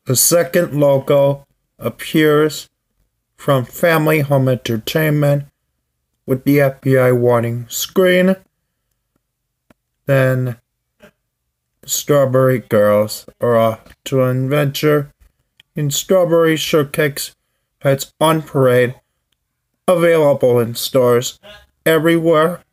A second logo appears from Family Home Entertainment with the FBI warning screen. Then the Strawberry Girls are off to an adventure in Strawberry Shortcake's Pets on Parade, available in stores everywhere.